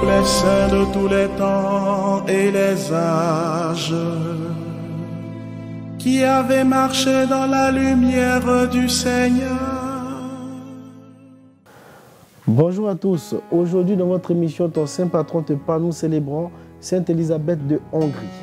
les saints de tous les temps et les âges, qui avaient marché dans la lumière du Seigneur. Bonjour à tous. Aujourd'hui dans votre émission Ton Saint Patron te parle, nous célébrons Sainte Élisabeth de Hongrie.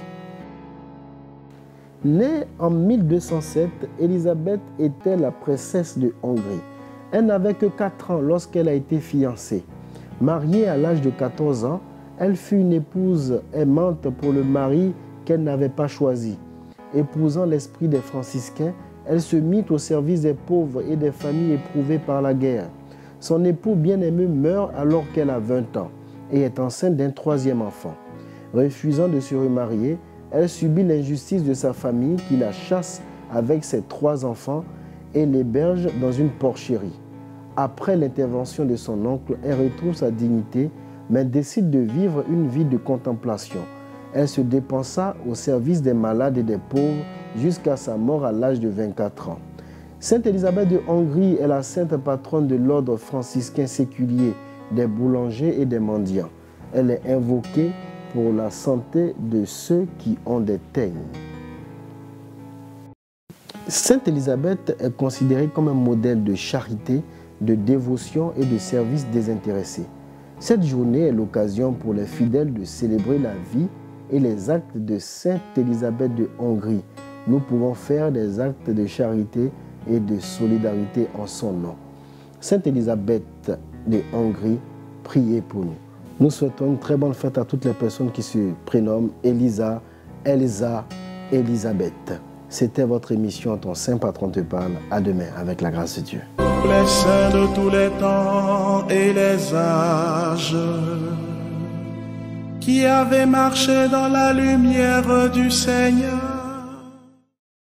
Née en 1207, Élisabeth était la princesse de Hongrie. Elle n'avait que 4 ans lorsqu'elle a été fiancée. Mariée à l'âge de 14 ans, elle fut une épouse aimante pour le mari qu'elle n'avait pas choisi. Épousant l'esprit des franciscains, elle se mit au service des pauvres et des familles éprouvées par la guerre. Son époux bien-aimé meurt alors qu'elle a 20 ans et est enceinte d'un 3e enfant. Refusant de se remarier, elle subit l'injustice de sa famille qui la chasse avec ses 3 enfants et l'héberge dans une porcherie. Après l'intervention de son oncle, elle retrouve sa dignité, mais décide de vivre une vie de contemplation. Elle se dépensa au service des malades et des pauvres jusqu'à sa mort à l'âge de 24 ans. Sainte Élisabeth de Hongrie est la sainte patronne de l'ordre franciscain séculier, des boulangers et des mendiants. Elle est invoquée pour la santé de ceux qui ont des teignes. Sainte Élisabeth est considérée comme un modèle de charité, de dévotion et de service désintéressé. Cette journée est l'occasion pour les fidèles de célébrer la vie et les actes de Sainte Élisabeth de Hongrie. Nous pouvons faire des actes de charité et de solidarité en son nom. Sainte Élisabeth de Hongrie, priez pour nous. Nous souhaitons une très bonne fête à toutes les personnes qui se prénomment Elisa, Elsa, Élisabeth. C'était votre émission Ton Saint Patron te parle. À demain avec la grâce de Dieu. Les saints de tous les temps et les âges, qui avaient marché dans la lumière du Seigneur.